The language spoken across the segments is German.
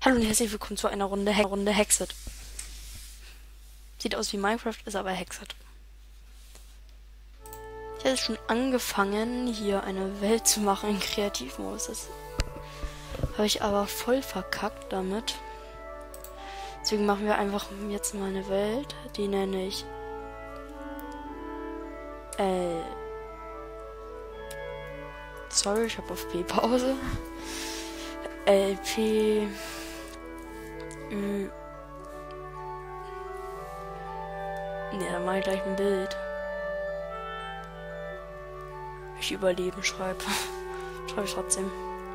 Hallo und herzlich willkommen zu einer Runde Hexet. Sieht aus wie Minecraft, ist aber Hexet. Ich habe schon angefangen, hier eine Welt zu machen in Kreativmodus. Das habe ich aber voll verkackt damit. Deswegen machen wir einfach jetzt mal eine Welt. Die nenne ich sorry, ich habe auf P-Pause. LP Ü. Ne, dann mache ich gleich ein Bild. Ich überleben schreibe. Schreibe ich trotzdem.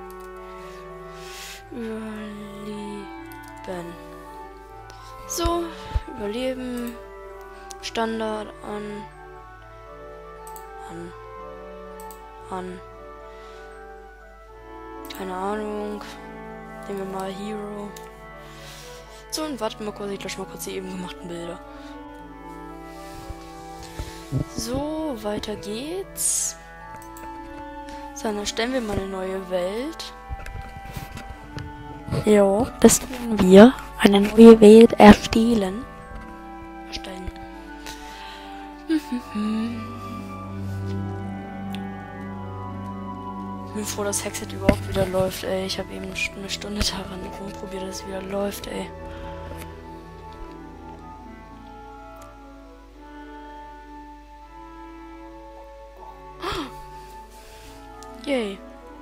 Überleben. So, überleben. Standard an. Keine Ahnung. Nehmen wir mal Hero. So, und wartet mal kurz, ich lösche mal kurz die eben gemachten Bilder. So, weiter geht's. So, dann erstellen wir mal eine neue Welt. Jo, das tun wir. Eine neue Welt erstellen. Erstellen. Ich bin froh, dass Hexet überhaupt wieder läuft, ey. Ich habe eben eine Stunde daran rumprobiert, dass es wieder läuft, ey. Yay.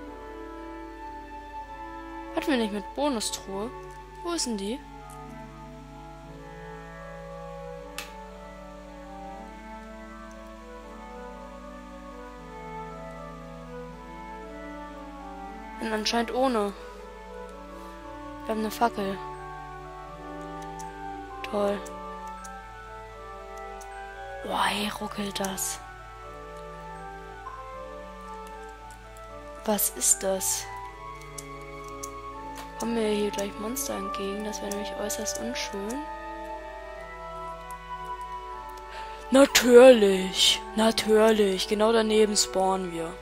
Hatten wir nicht mit Bonustruhe? Wo ist denn die? Und anscheinend ohne. Wir haben eine Fackel. Toll. Boah, hey, ruckelt das. Was ist das? Kommen mir hier gleich Monster entgegen? Das wäre nämlich äußerst unschön. Natürlich. Natürlich. Genau daneben spawnen wir.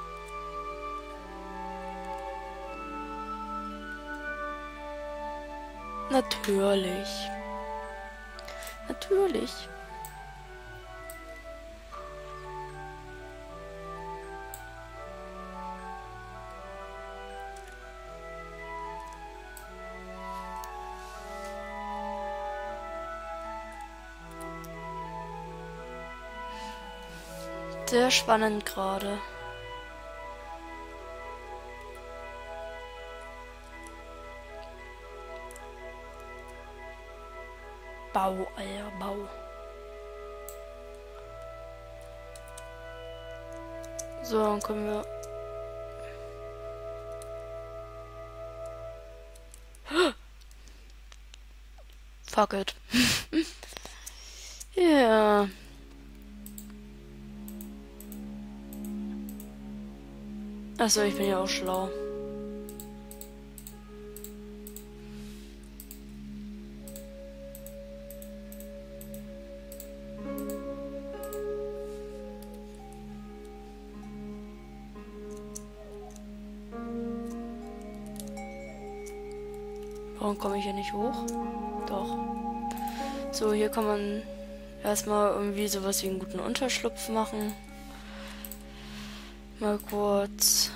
Natürlich. Natürlich. Sehr spannend gerade. Bau, Alter, Bau. So, dann können wir... Fuck it. Ja. Yeah. Achso, ich bin ja auch schlau. Warum komme ich hier nicht hoch? Doch. So, hier kann man erstmal irgendwie sowas wie einen guten Unterschlupf machen. Mal kurz.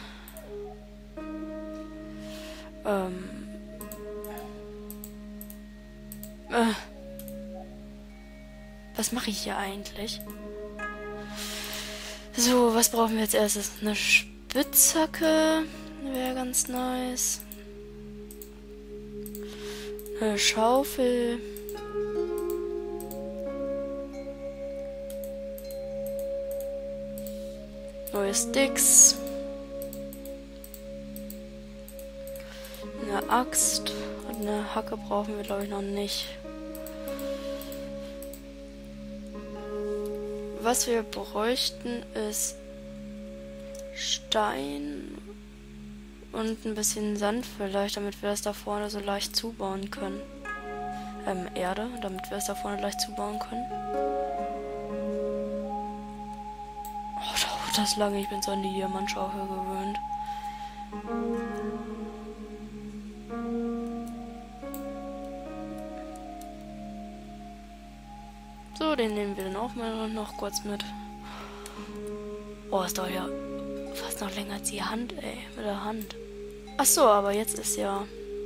Was mache ich hier eigentlich? So, was brauchen wir als erstes? Eine Spitzhacke wäre ganz nice. Eine Schaufel. Neue Sticks. Eine Axt. Und eine Hacke brauchen wir, glaube ich, noch nicht. Was wir bräuchten ist Stein und ein bisschen Sand vielleicht, damit wir das da vorne so leicht zubauen können. Erde, damit wir es da vorne leicht zubauen können. Oh, dauert das lange, ich bin so an die Diamantschaufel gewöhnt. So, den nehmen wir dann auch mal noch kurz mit. Oh, es dauert ja fast noch länger als die Hand, ey. Mit der Hand. Ach so, aber jetzt ist ja...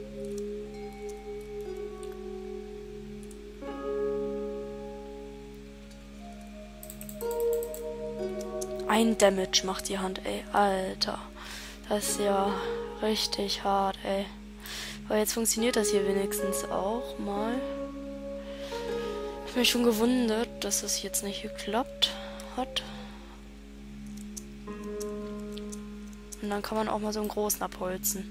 Ein Damage macht die Hand, ey. Alter. Das ist ja richtig hart, ey. Aber jetzt funktioniert das hier wenigstens auch mal. Ich habe mich schon gewundert, dass das jetzt nicht geklappt hat. Und dann kann man auch mal so einen großen abholzen.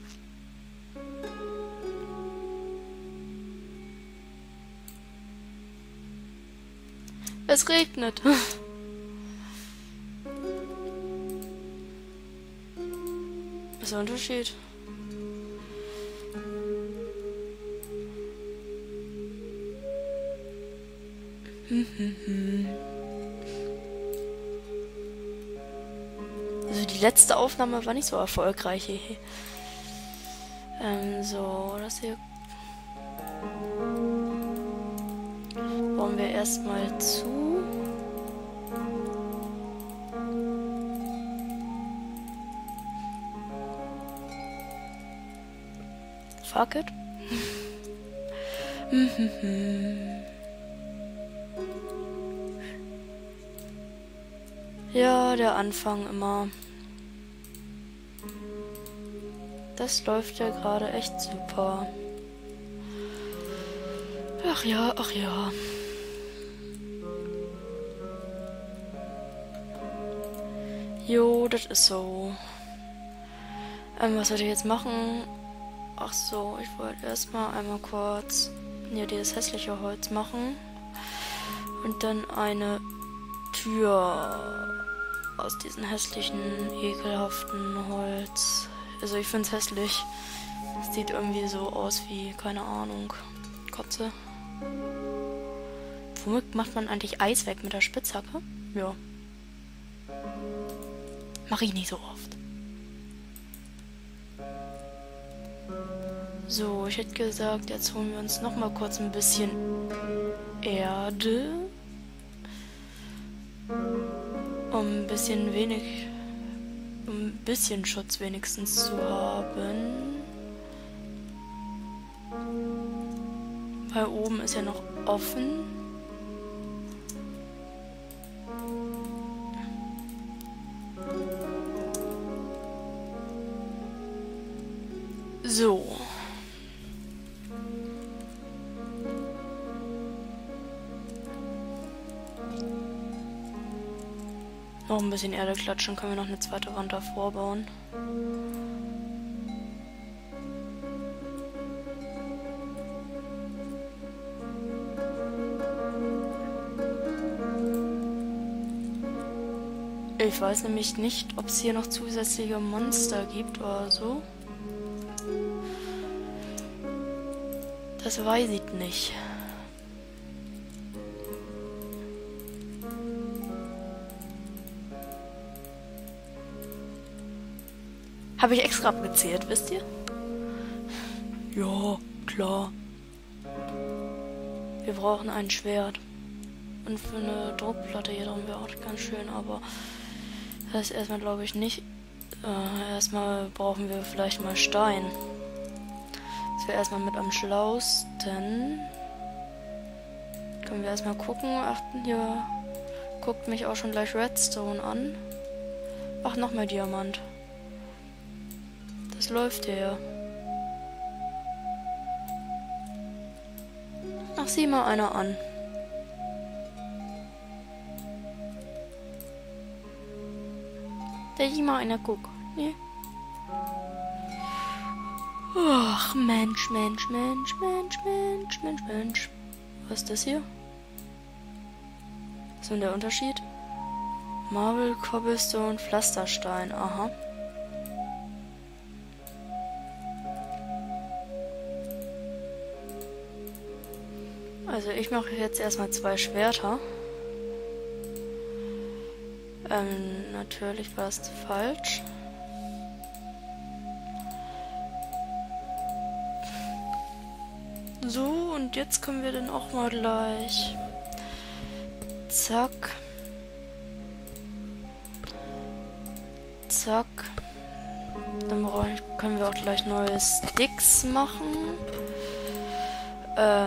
Es regnet. Was ist der Unterschied? Also die letzte Aufnahme war nicht so erfolgreich. So, das hier bauen wir erstmal zu. Fuck it. Ja, der Anfang immer. Das läuft ja gerade echt super. Ach ja, ach ja. Jo, das ist so. Was soll ich jetzt machen? Ach so, ich wollte erstmal einmal kurz hier dieses hässliche Holz machen. Und dann eine Tür aus diesem hässlichen, ekelhaften Holz. Also ich finde es hässlich. Es sieht irgendwie so aus wie, keine Ahnung, Kotze. Womit macht man eigentlich Eis weg? Mit der Spitzhacke? Ja. Mache ich nicht so oft. So, ich hätte gesagt, jetzt holen wir uns noch mal kurz ein bisschen Erde. Um ein bisschen Schutz wenigstens zu haben. Weil oben ist ja noch offen. So. Noch ein bisschen Erde klatschen, können wir noch eine zweite Wand davor bauen. Ich weiß nämlich nicht, ob es hier noch zusätzliche Monster gibt oder so. Das weiß ich nicht. Habe ich extra abgezählt, wisst ihr? Ja, klar. Wir brauchen ein Schwert. Und für eine Druckplatte hier drin wäre auch ganz schön, aber das ist erstmal, glaube ich, nicht. Erstmal brauchen wir vielleicht mal Stein. Das wäre erstmal mit am schlausten. Können wir erstmal gucken. Achten, hier guckt mich auch schon gleich Redstone an. Ach, noch mehr Diamant. Das läuft ja. Ach, sieh mal einer an. Da sieh mal einer, guck. Nee. Ach, Mensch. Was ist das hier? Was ist denn der Unterschied? Marble, Cobblestone, Pflasterstein. Aha. Also ich mache jetzt erstmal 2 Schwerter. Natürlich war es falsch. So, und jetzt können wir dann auch mal gleich Zack. Zack. Dann können wir auch gleich neue Sticks machen. Ja,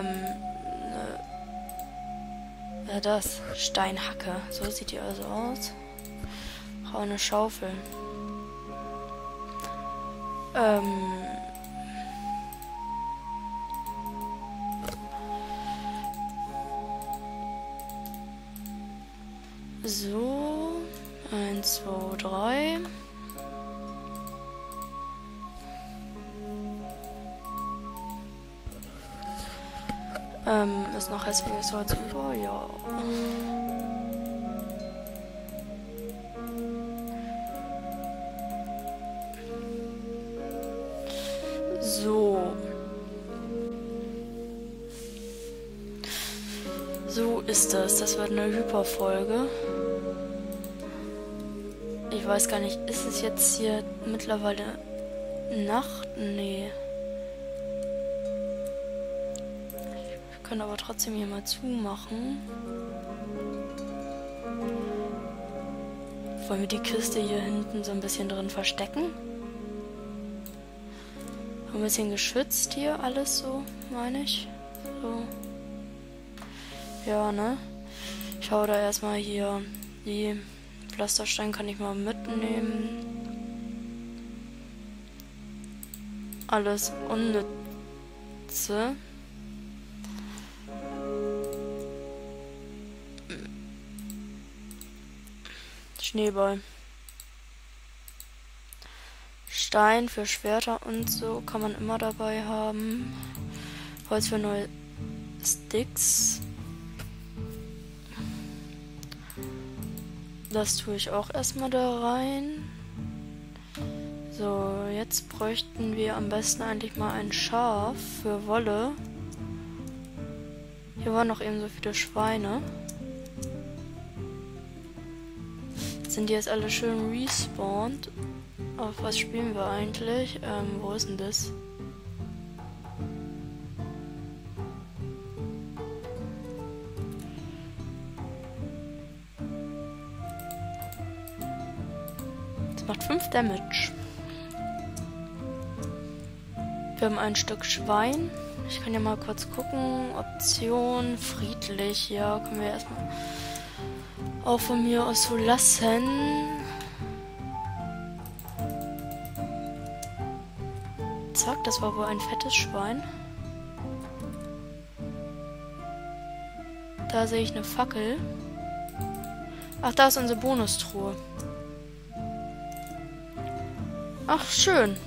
das. Steinhacke. So sieht die also aus. Brauche eine Schaufel. So. 1, 2, 3. Ist noch hässliches Holz über? Ja. So. So ist das. Das wird eine Hyperfolge. Ich weiß gar nicht, ist es jetzt hier mittlerweile Nacht? Nee. Wir können aber trotzdem hier mal zumachen. Wollen wir die Kiste hier hinten so ein bisschen drin verstecken? Ein bisschen geschützt hier alles so, meine ich. So. Ja, ne? Ich hau da erstmal hier die Pflastersteine, kann ich mal mitnehmen. Alles unnütze. Schneeball. Stein für Schwerter und so kann man immer dabei haben. Holz für neue Sticks. Das tue ich auch erstmal da rein. So, jetzt bräuchten wir am besten eigentlich mal ein Schaf für Wolle. Hier waren noch eben so viele Schweine. Sind die jetzt alle schön respawned? Auf was spielen wir eigentlich? Wo ist denn das? Das macht 5 Damage. Wir haben ein Stück Schwein. Ich kann ja mal kurz gucken. Option friedlich. Ja, können wir erstmal auch von mir aus so lassen. Zack, das war wohl ein fettes Schwein. Da sehe ich eine Fackel. Ach, da ist unsere Bonustruhe. Ach, schön.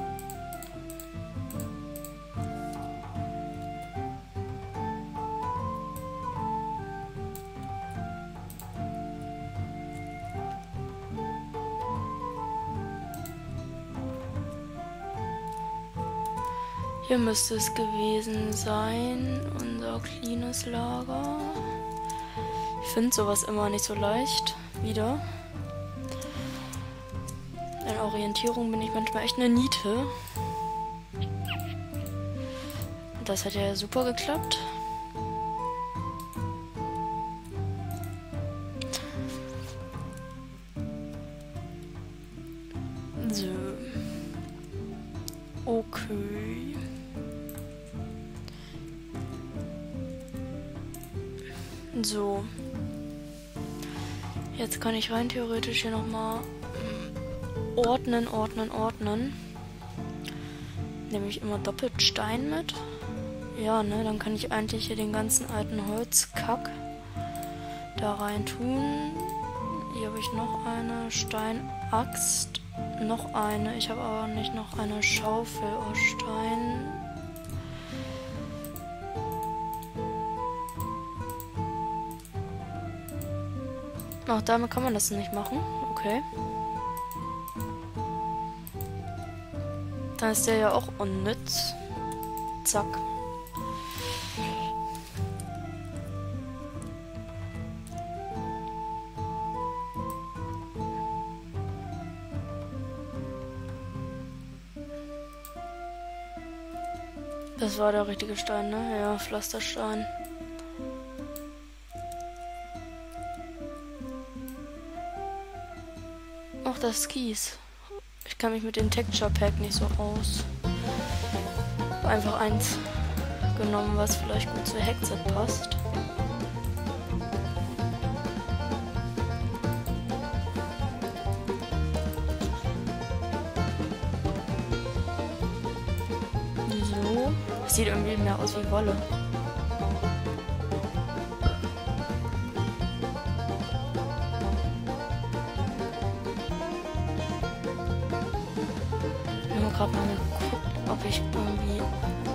Hier müsste es gewesen sein, unser cleanes Lager. Ich finde sowas immer nicht so leicht wieder. In Orientierung bin ich manchmal echt eine Niete. Das hat ja super geklappt. So. Okay. So. Jetzt kann ich rein theoretisch hier nochmal ordnen. Nehme ich immer doppelt Stein mit. Ja, ne, dann kann ich eigentlich hier den ganzen alten Holzkack da rein tun. Hier habe ich noch eine Steinaxt. Noch eine. Ich habe aber nicht noch eine Schaufel aus Stein. Auch damit kann man das nicht machen. Okay. Dann ist der ja auch unnütz. Zack. Das war der richtige Stein, ne? Ja, Pflasterstein. Ach, das ist Kies. Ich kann mich mit dem Texture Pack nicht so aus. Einfach eins genommen, was vielleicht gut zu Hexet passt. So. Sieht irgendwie mehr aus wie Wolle. Ich habe gerade mal geguckt, ob ich irgendwie...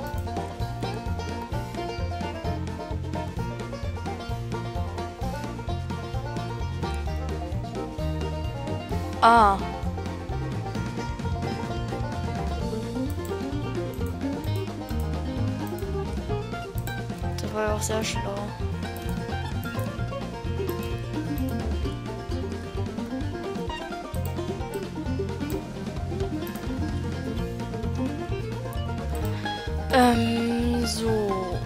Ah. Das war ja auch sehr schlau. So.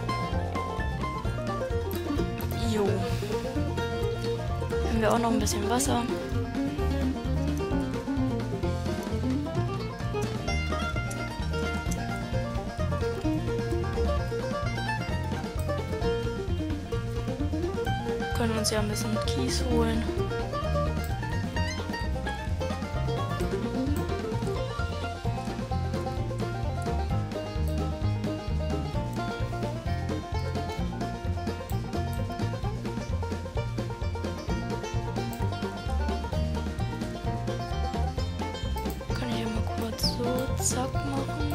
Jo. Haben wir auch noch ein bisschen Wasser. Können uns ja ein bisschen Kies holen. Kann ich ja mal kurz so zack machen.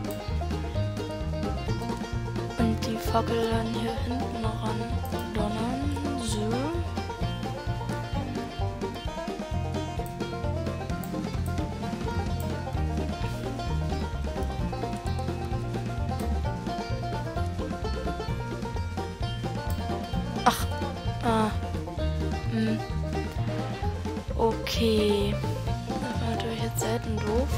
Und die Fackel dann hier hinten ran donnern. So. Ach. Ah. Okay. Das war natürlich jetzt selten doof.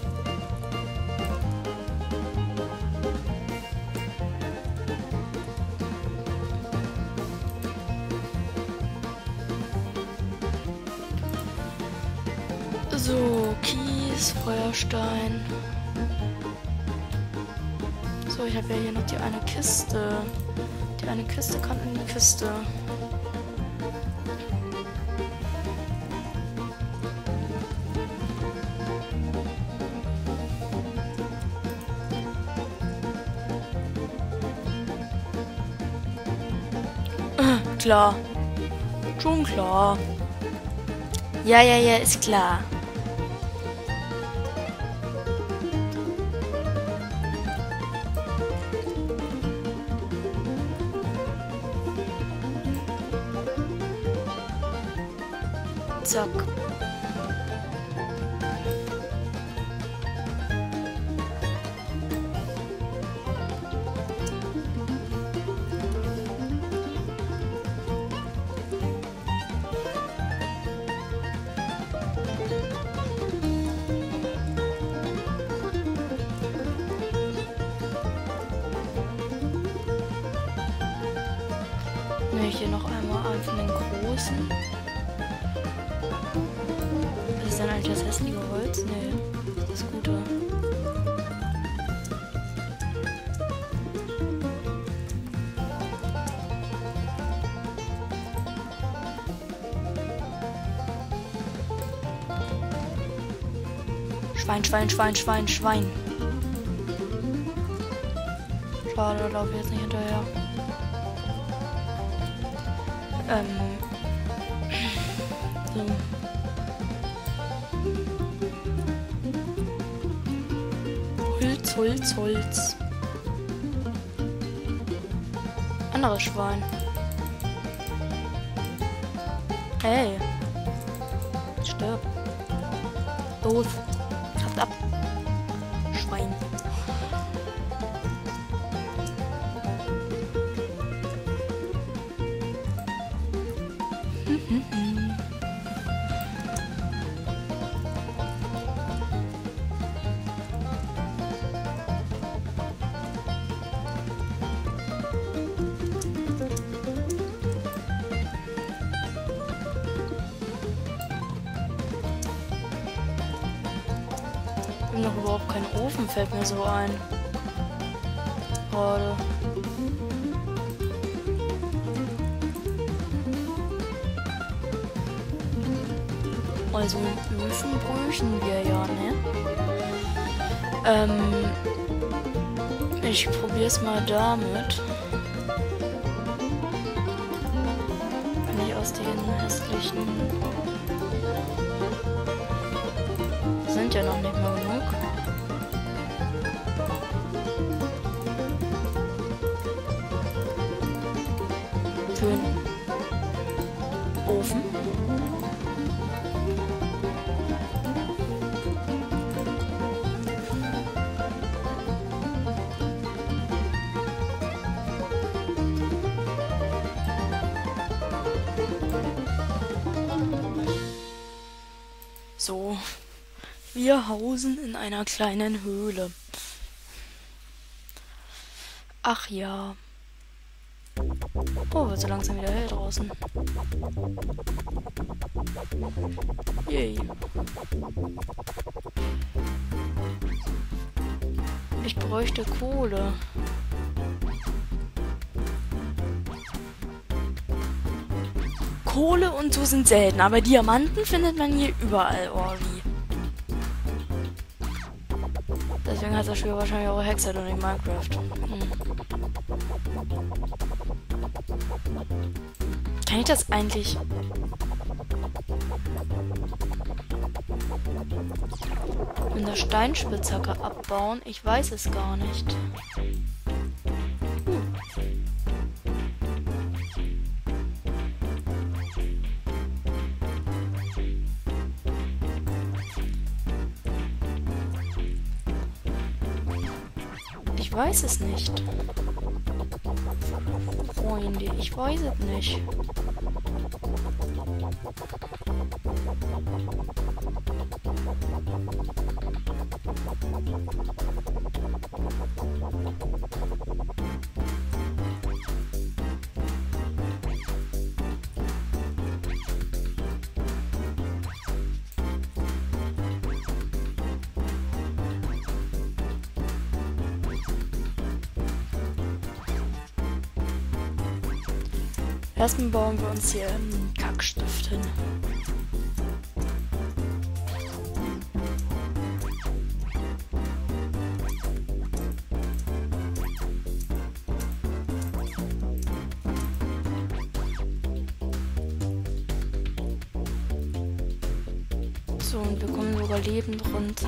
So, Kies, Feuerstein. So, ich habe ja hier noch die eine Kiste. Die eine Kiste kann in die Kiste. Klar. Schon klar. Ja, ist klar. Zack. Ne, hier noch einmal einfach den großen. Was ist denn eigentlich das hässliche Holz? Nee, das ist das Gute. Schwein. Schade, da laufe ich jetzt nicht hinterher. So. Holz. Anderes Schwein. Hey. Stirb. Los. Kraft ab. Schwein. Wir haben noch überhaupt keinen Ofen, fällt mir so ein. Gerade. Also einen Öfen bräuchten wir ja, ne? Ich probier's mal damit. Wenn ich aus den hässlichen... Sind ja noch nicht mal genug. Für den Ofen. So, wir hausen in einer kleinen Höhle. Ach ja. Oh, wird so langsam wieder hell draußen. Yay. Ich bräuchte Kohle. Kohle und so sind selten, aber Diamanten findet man hier überall, Orvi. Deswegen heißt das Spiel wahrscheinlich auch Hexer und nicht Minecraft. Kann ich das eigentlich... mit der Steinspitzhacke abbauen? Ich weiß es gar nicht. Ich weiß es nicht. Freunde, ich weiß es nicht. Erstmal bauen wir uns hier einen Kackstift hin. So, und wir kommen sogar lebend runter.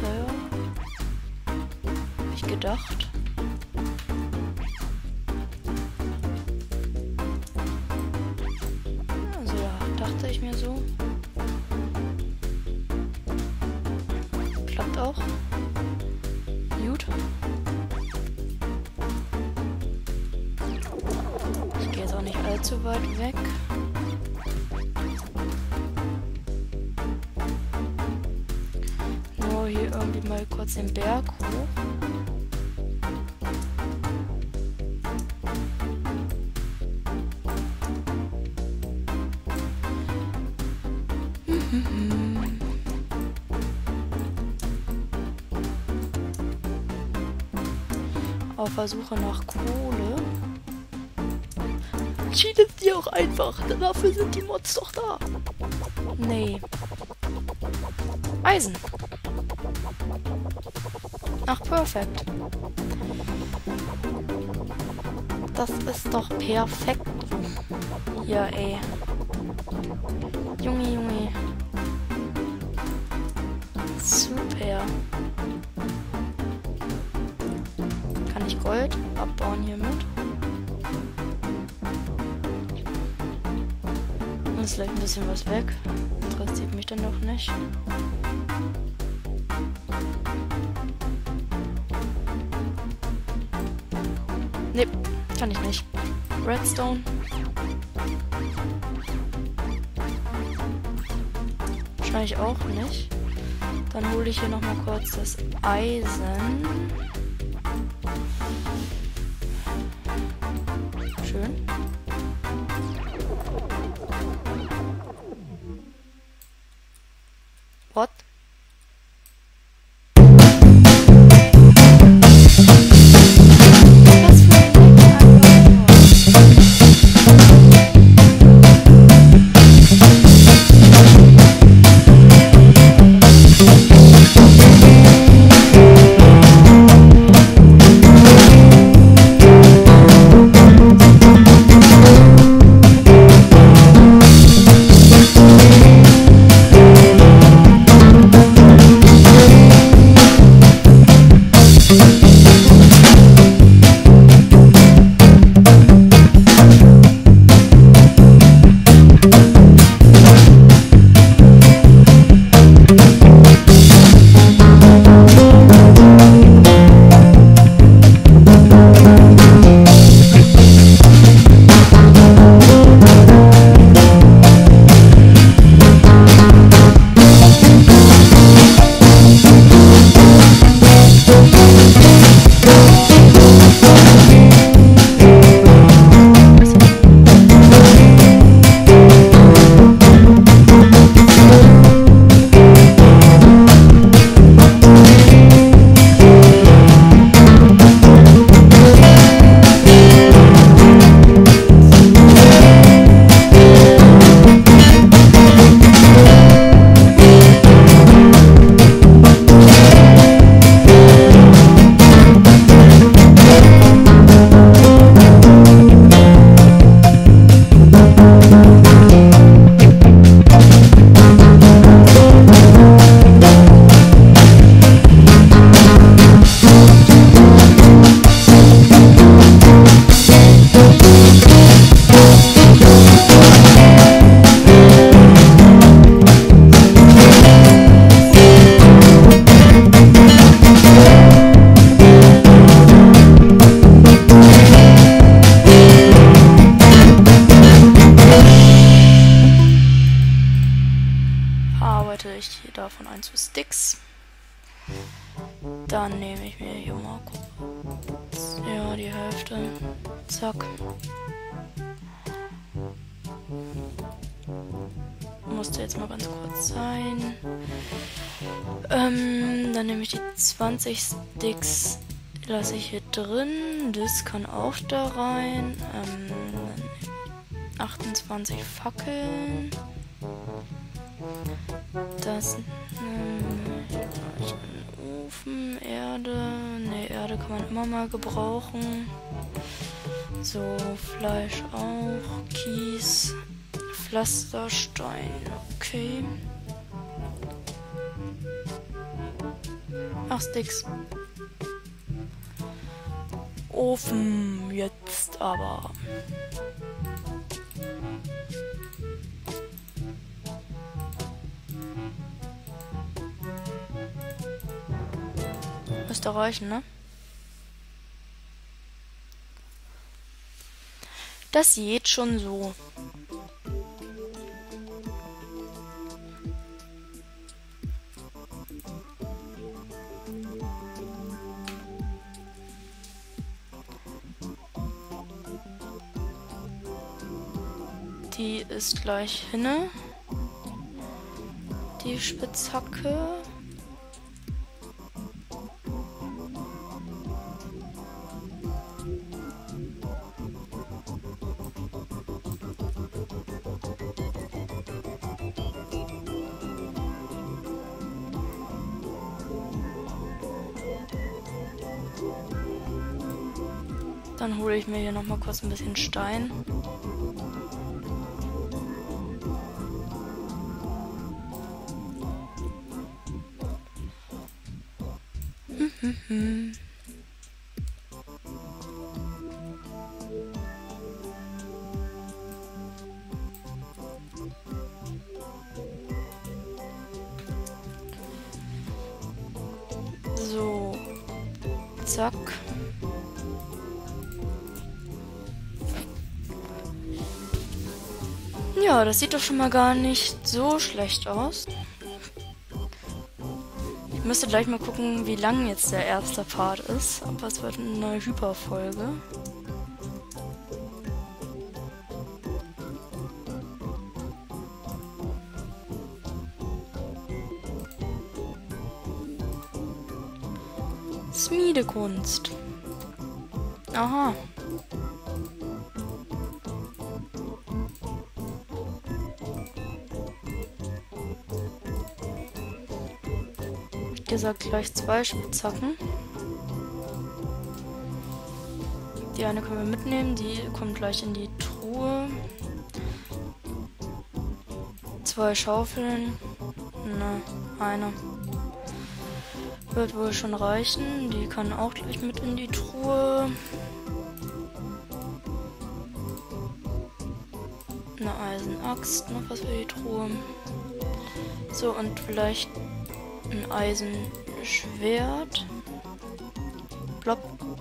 Hab ich gedacht. Dachte ich mir so. Klappt auch. Gut. Ich gehe jetzt auch nicht allzu weit weg. Nur hier irgendwie mal kurz den Berg hoch. Auf der Suche nach Kohle. Cheatet die auch einfach. Dafür sind die Mods doch da. Nee. Eisen. Ach, perfekt. Das ist doch perfekt. Ja, ey. Junge, Junge. Super. Kann ich Gold abbauen hiermit? Ist vielleicht ein bisschen was weg. Interessiert mich dann noch nicht. Ne, kann ich nicht. Redstone. Wahrscheinlich auch nicht. Dann hole ich hier noch mal kurz das Eisen. Schön. What? zu Sticks. Dann nehme ich mir hier mal kurz, ja, die Hälfte. Zack. Musste jetzt mal ganz kurz sein. Dann nehme ich die 20 Sticks, lasse ich hier drin. Das kann auch da rein. 28 Fackeln. Das Ofen, Erde. Ne, Erde kann man immer mal gebrauchen. So, Fleisch auch. Kies. Pflasterstein. Okay. 8 Sticks. Ofen jetzt aber. Müsste reichen, ne? Das geht schon so. Die ist gleich hinne. Die Spitzhacke. Dann hole ich mir hier noch mal kurz ein bisschen Stein. So, zack. Ja, das sieht doch schon mal gar nicht so schlecht aus. Ich müsste gleich mal gucken, wie lang jetzt der erste Part ist. Aber es wird eine neue Hyperfolge. Schmiedekunst. Aha. Wie gesagt, gleich 2 Spitzhacken. Die eine können wir mitnehmen, die kommt gleich in die Truhe. 2 Schaufeln. Ne, eine. Wird wohl schon reichen. Die kann auch gleich mit in die Truhe. Eine Eisenaxt, noch was für die Truhe. So, und vielleicht ein Eisenschwert. Plopp.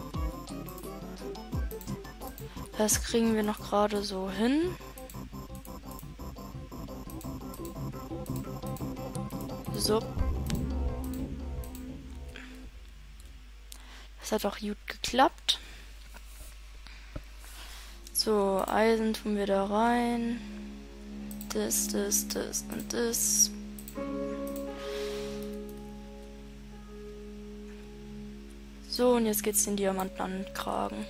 Das kriegen wir noch gerade so hin. So. Das hat auch gut geklappt. So, Eisen tun wir da rein. Das und das. So, und jetzt geht's den Diamanten an den Kragen.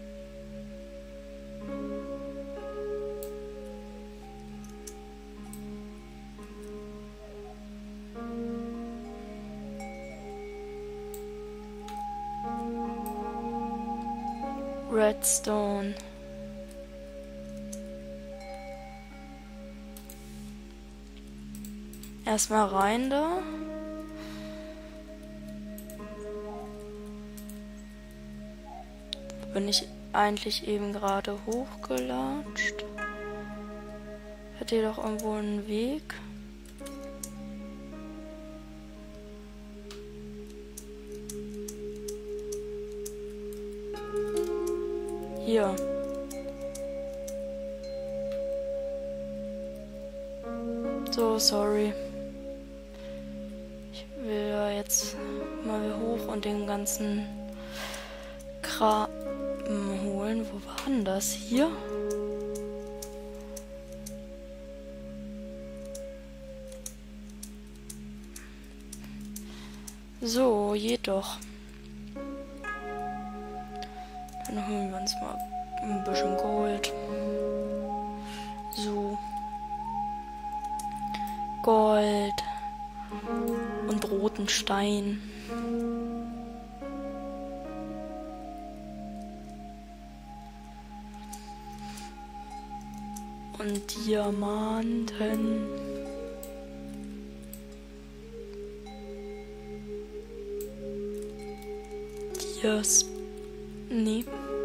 Redstone. Erstmal rein da. Bin ich eigentlich eben gerade hochgelatscht? Hat hier doch irgendwo einen Weg? Hier. So, sorry. Ich will da jetzt mal hoch und den ganzen Kram holen. Wo war denn das? Hier? So, jedoch. Dann holen wir uns mal ein bisschen Gold. So. Gold. Und roten Stein. Und Diamanten. Dias. Nee.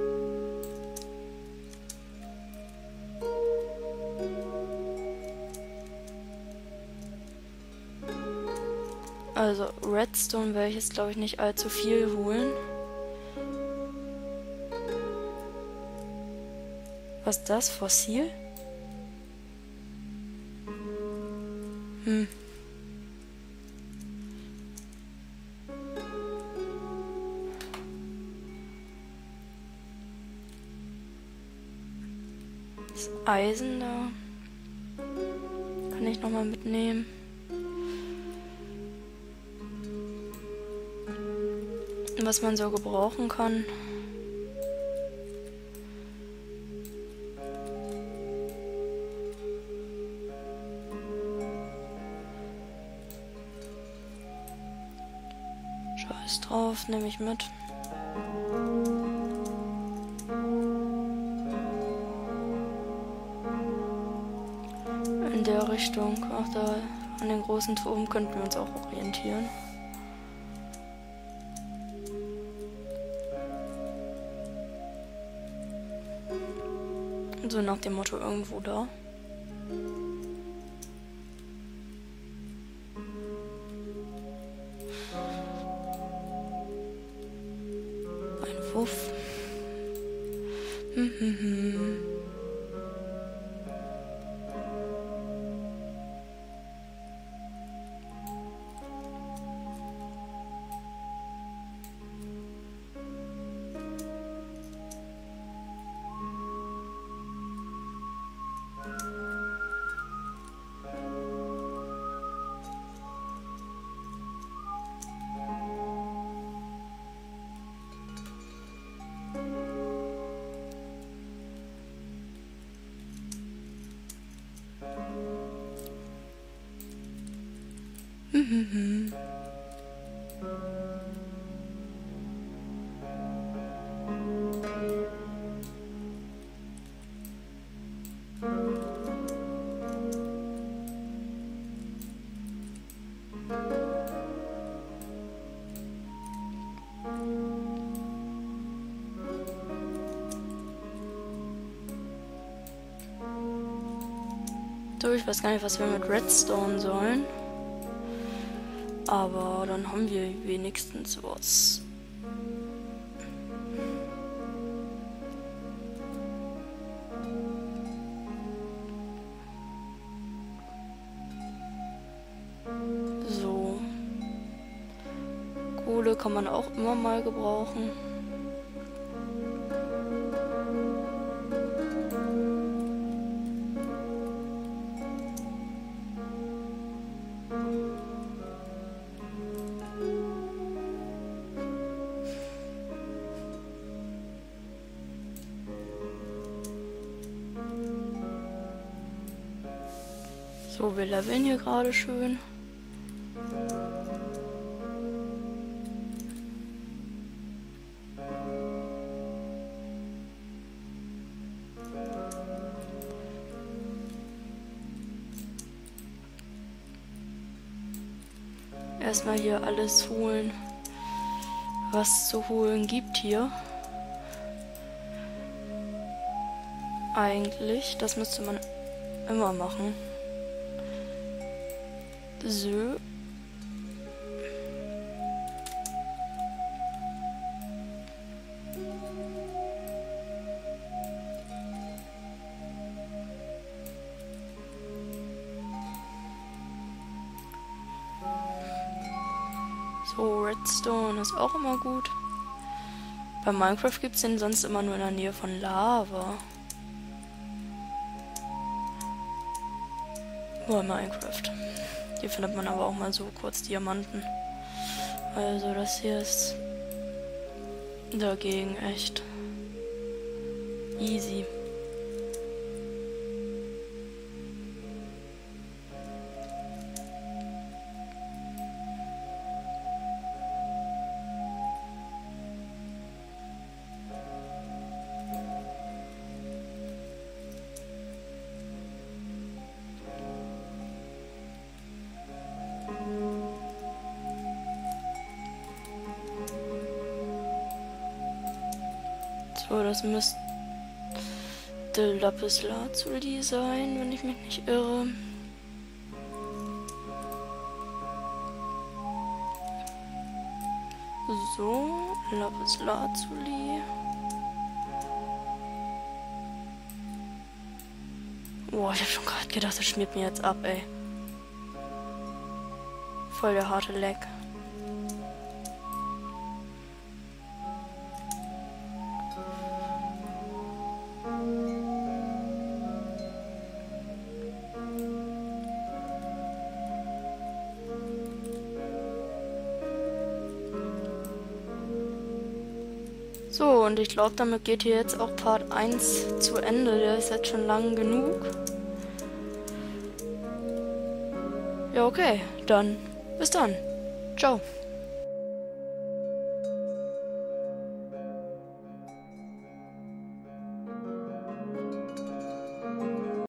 Also Redstone werde ich jetzt glaube ich nicht allzu viel holen. Was ist das? Fossil? Das Eisen da kann ich nochmal mitnehmen. Was man so gebrauchen kann. Scheiß drauf, nehme ich mit. In der Richtung. Ach, da an den großen Turm könnten wir uns auch orientieren. So nach dem Motto irgendwo da. Ein Wuff. So, ich weiß gar nicht, was wir mit Redstone sollen. Aber dann haben wir wenigstens was. So. Kohle kann man auch immer mal gebrauchen. So, wir leveln hier gerade schön. Erstmal hier alles holen, was zu holen gibt hier. Eigentlich, das müsste man immer machen. So. So, Redstone ist auch immer gut. Bei Minecraft gibt es den sonst immer nur in der Nähe von Lava. Nur Minecraft. Hier findet man aber auch mal so kurz Diamanten. Also das hier ist dagegen echt easy. So, das müsste Lapis Lazuli sein, wenn ich mich nicht irre. So, Lapis Lazuli. Boah, ich hab schon gerade gedacht, das schmiert mir jetzt ab, ey. Voll der harte Leck. So, und ich glaube, damit geht hier jetzt auch Part 1 zu Ende. Der ist jetzt schon lang genug. Ja, okay. Dann bis dann. Ciao.